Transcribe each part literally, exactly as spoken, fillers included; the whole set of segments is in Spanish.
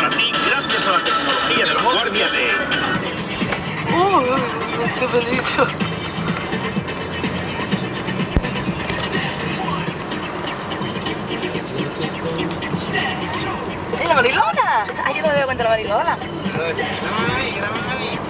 para ti gracias a la tecnología de los guardias de... ¡Oh! ¡Qué peligro! ¡Eh, la marilona! ¡Ay, yo no me doy cuenta de la marilona! Graban ahí, graban ahí.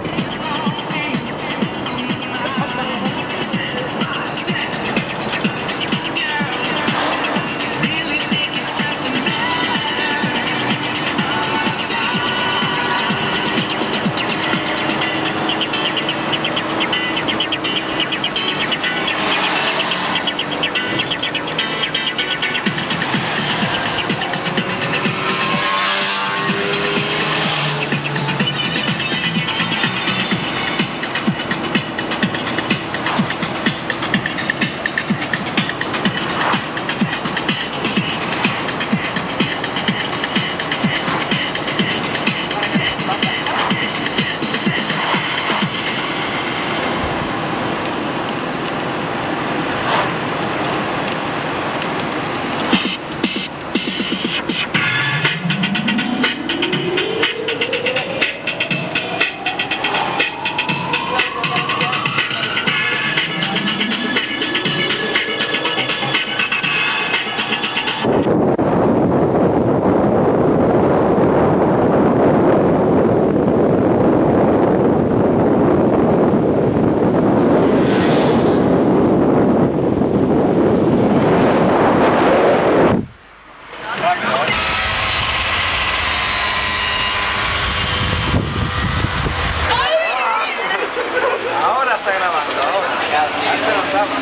Ahora está grabando, ahora. Antes no estaba.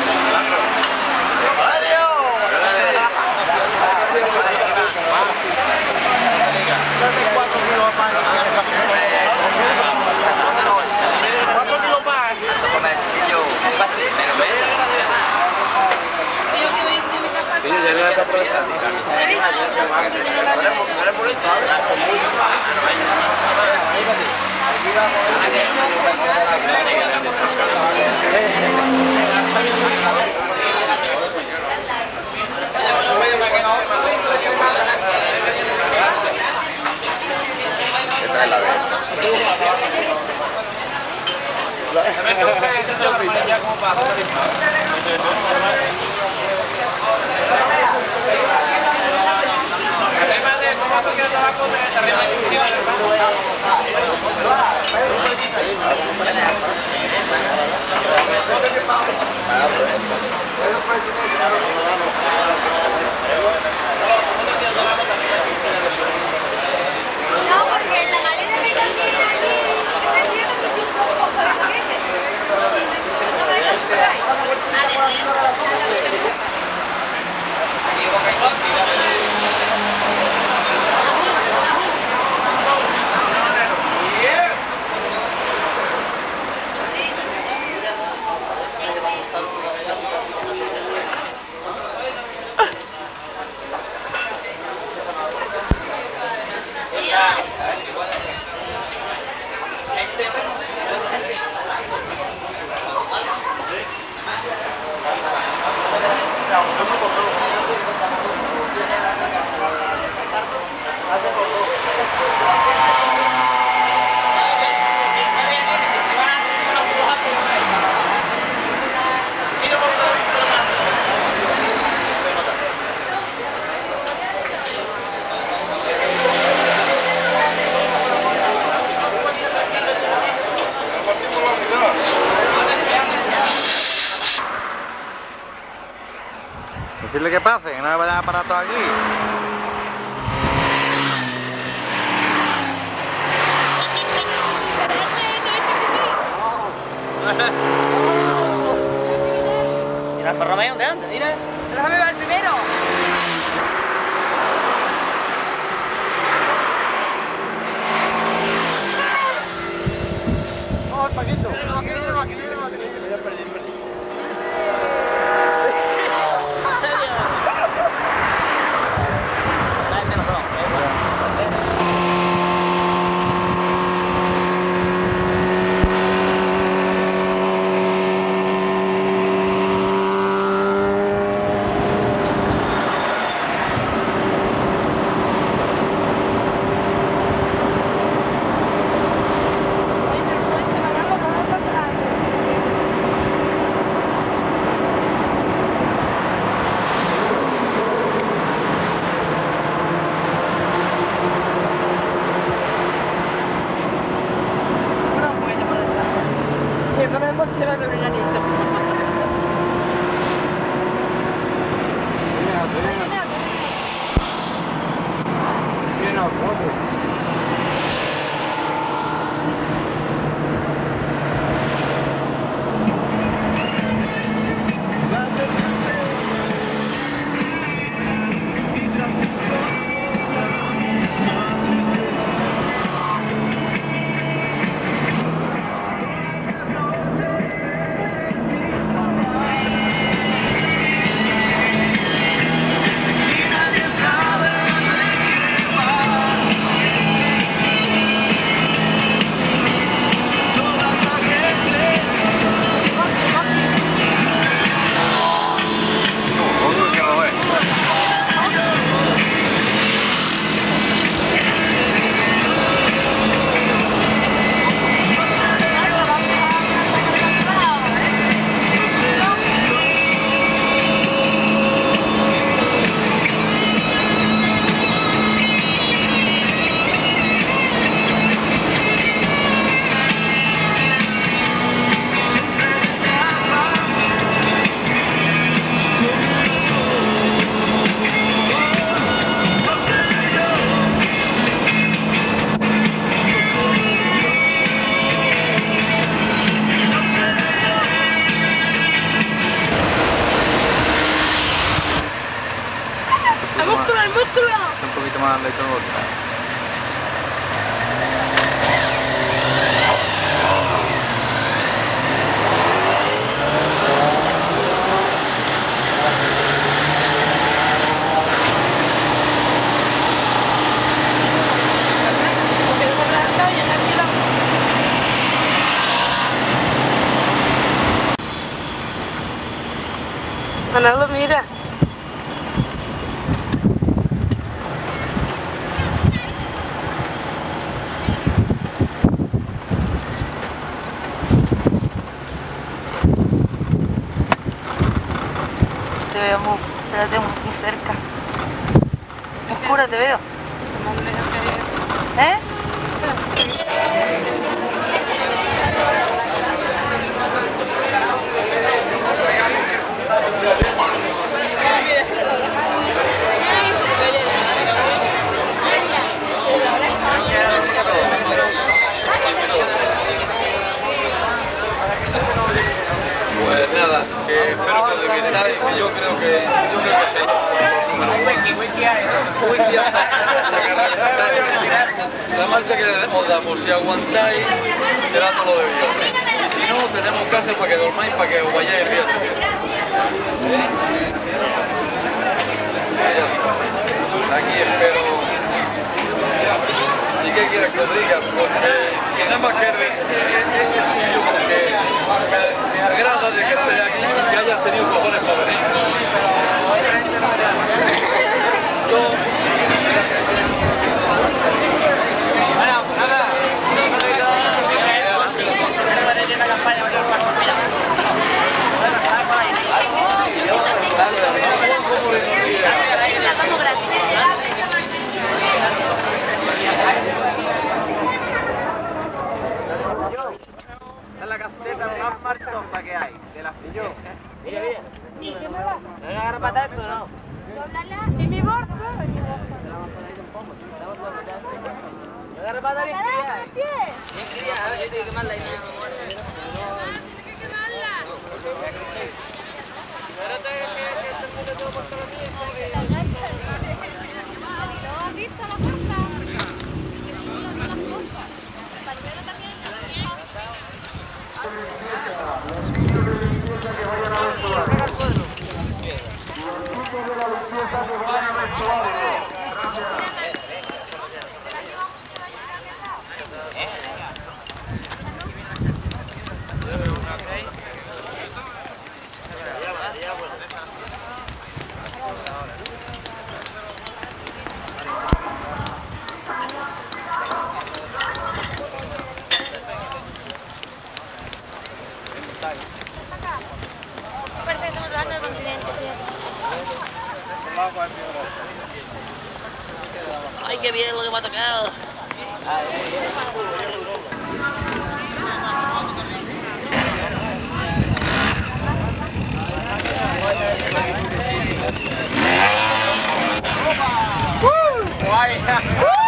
cuatro kilos más. cuatro kilos más. Ya le está procesando. Esta es la venta. No, porque en la maleta de Decirle que pase, que no me vayan a parar todo aquí. ¿Y la Romeo dónde anda? Mira. Déjame ver primero. Oh, el paquito. músculo! Un poquito más lento en otra. Manolo, mira. Te veo muy, espérate, muy, muy cerca. Muy oscura te veo. ¿Eh? Pues nada, que espero que os divirtáis, que yo creo que yo creo que sí. La marcha que os damos, si aguantáis, será todo de Dios. Y si no, tenemos casa para que dormáis, para que os vayáis el día siguiente. ¿Eh? Aquí espero. ¿Y qué quieres que os diga? Porque que nada más que es sencillo, porque me, me agrada de que estés aquí y que hayas tenido cojones para venir. Yo, Es la caseta más marchosa que hay, de la yo. Mira, mira. Sí, ¿qué me va? ¿Me voy a agarrar para esto o no? Doblala en mi bolso. ¿Me agarra para bien criada? ¿Qué? Bien criada, a ver, yo tengo que quemarla ahí. ¿Lo has visto la fuerza? El pañuelo también. Parece que estamos hablando del continente, Ay, qué bien lo que me ha tocado. Guay.